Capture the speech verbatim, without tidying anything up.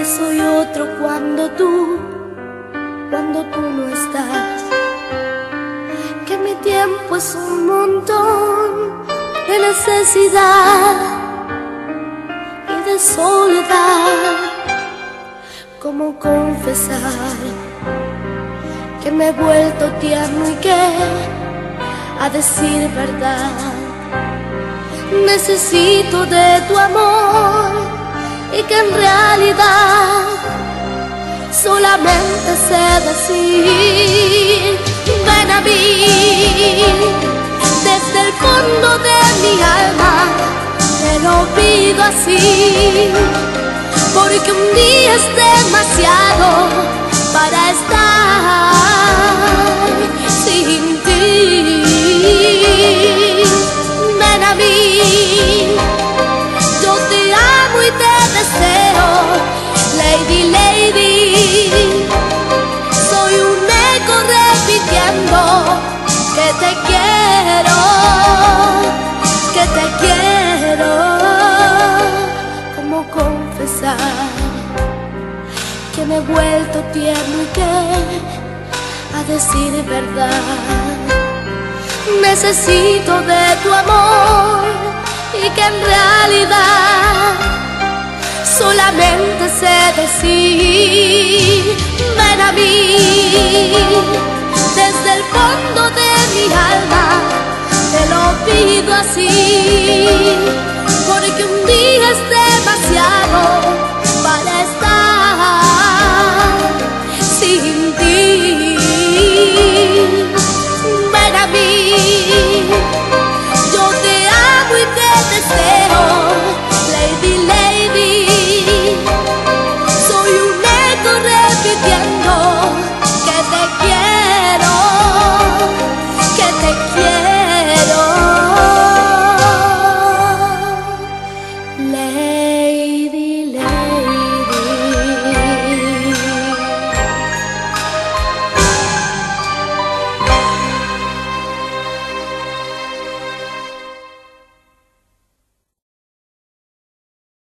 que soy otro cuando tú, cuando tú no estás, que mi tiempo es un montón de necesidad y de soledad. ¿Cómo confesar que me he vuelto tierno y que, a decir verdad, necesito de tu amor y que en realidad solamente sé decir ven a mí? Desde el fondo de mi alma te lo pido así, porque un día es demasiado para estar sin ti. Ven a mí, yo te amo y te deseo, lady, lady. Soy un eco repitiendo que te quiero, que te quiero. ¿Cómo confesar que me he vuelto tierno y que, a decir verdad, necesito de tu amor y que en realidad solamente sé decir ven a mí? Desde el fondo de mi alma te lo pido así, porque un día es demasiado